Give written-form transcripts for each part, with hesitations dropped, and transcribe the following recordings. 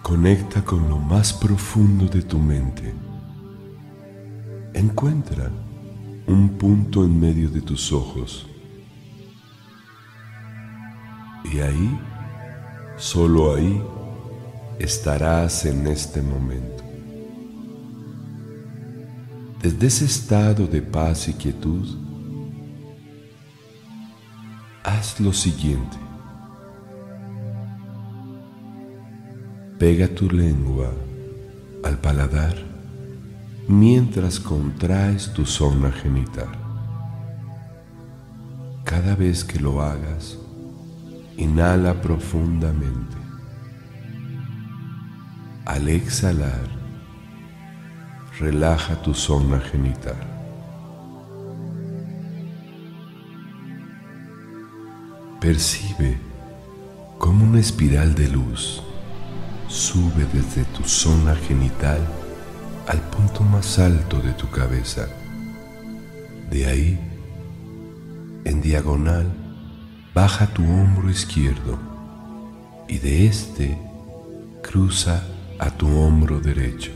Conecta con lo más profundo de tu mente. Encuentra un punto en medio de tus ojos. Y ahí, solo ahí, estarás en este momento. Desde ese estado de paz y quietud, haz lo siguiente. Pega tu lengua al paladar mientras contraes tu zona genital. Cada vez que lo hagas, inhala profundamente. Al exhalar, relaja tu zona genital. Percibe cómo una espiral de luz sube desde tu zona genital al punto más alto de tu cabeza. De ahí, en diagonal, baja tu hombro izquierdo y de este cruza a tu hombro derecho.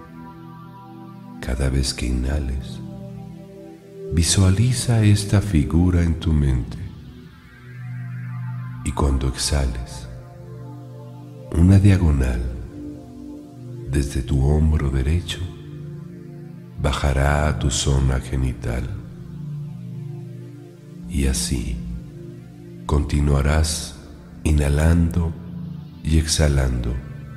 Cada vez que inhales, visualiza esta figura en tu mente y cuando exhales, una diagonal desde tu hombro derecho bajará a tu zona genital y así continuarás inhalando y exhalando.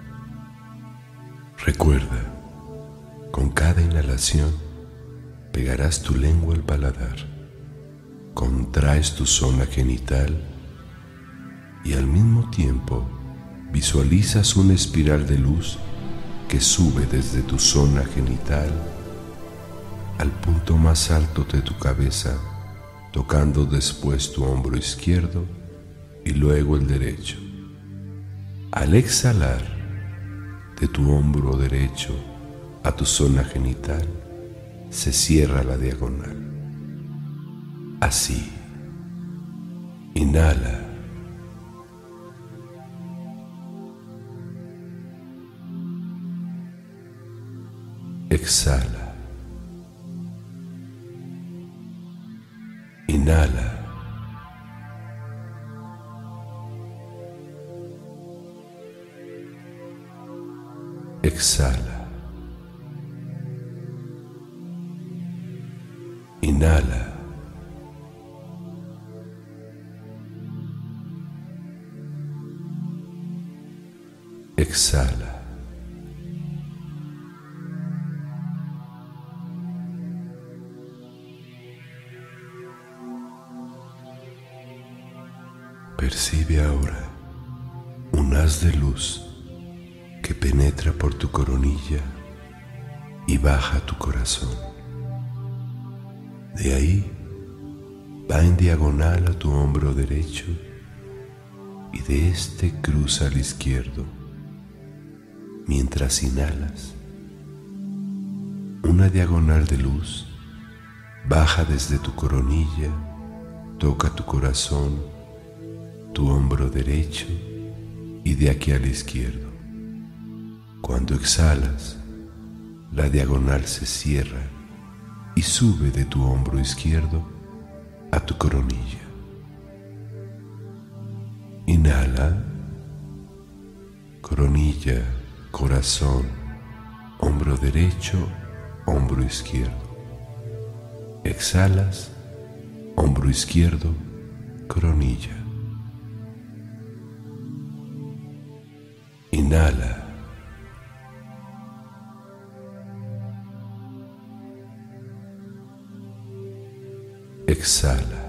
Recuerda, con cada inhalación pegarás tu lengua al paladar, contraes tu zona genital y al mismo tiempo visualizas una espiral de luz que sube desde tu zona genital al punto más alto de tu cabeza, tocando después tu hombro izquierdo y luego el derecho. Al exhalar de tu hombro derecho a tu zona genital, se cierra la diagonal. Así, inhala. Exhala. Inhala. Exhala. Inhala. Exhala. Percibe ahora un haz de luz que penetra por tu coronilla y baja a tu corazón. De ahí va en diagonal a tu hombro derecho y de este cruza al izquierdo. Mientras inhalas, una diagonal de luz baja desde tu coronilla, toca tu corazón, tu hombro derecho y de aquí al izquierdo. Cuando exhalas, la diagonal se cierra y sube de tu hombro izquierdo a tu coronilla. Inhala, coronilla, corazón, hombro derecho, hombro izquierdo. Exhalas, hombro izquierdo, coronilla. Inhala. Exhala.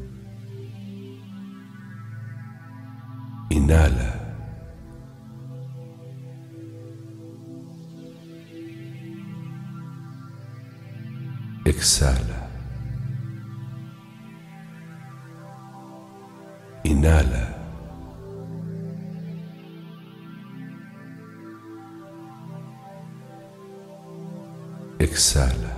Inhala. Exhala. Inhala. Exhala.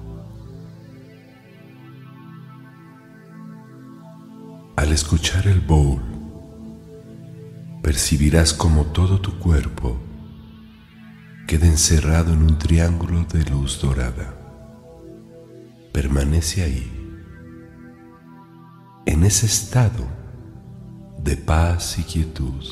Al escuchar el bowl, percibirás como todo tu cuerpo queda encerrado en un triángulo de luz dorada. Permanece ahí, en ese estado de paz y quietud.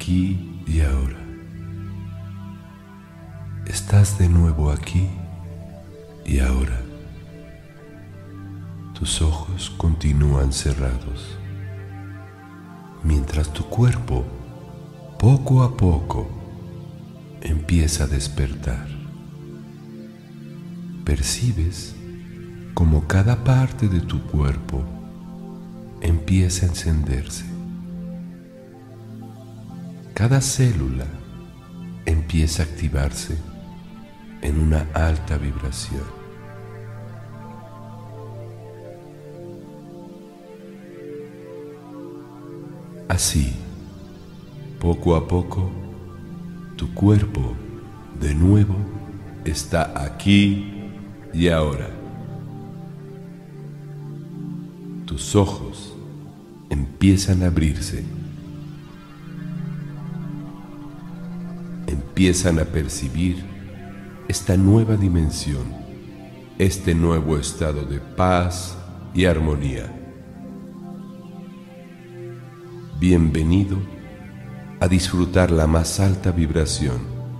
aquí y ahora. Estás de nuevo aquí y ahora. Tus ojos continúan cerrados, mientras tu cuerpo, poco a poco, empieza a despertar. Percibes como cada parte de tu cuerpo empieza a encenderse. Cada célula empieza a activarse en una alta vibración. Así, poco a poco, tu cuerpo de nuevo está aquí y ahora. Tus ojos empiezan a abrirse. Empiezan a percibir esta nueva dimensión, este nuevo estado de paz y armonía. Bienvenido a disfrutar la más alta vibración.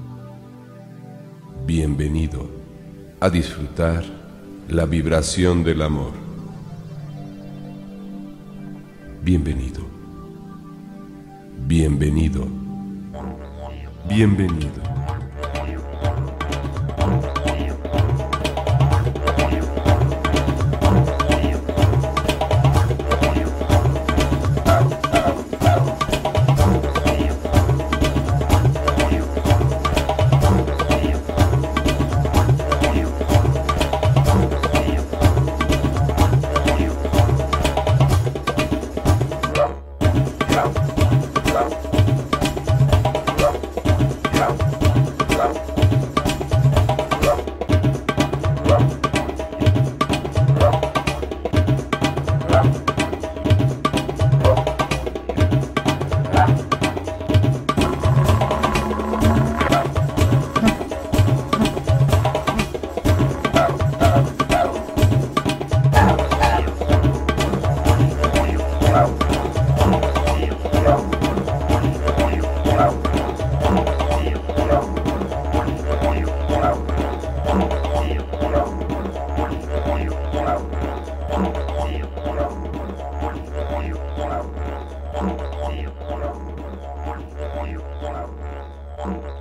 Bienvenido a disfrutar la vibración del amor. Bienvenido. Bienvenido. Bienvenido. Wow.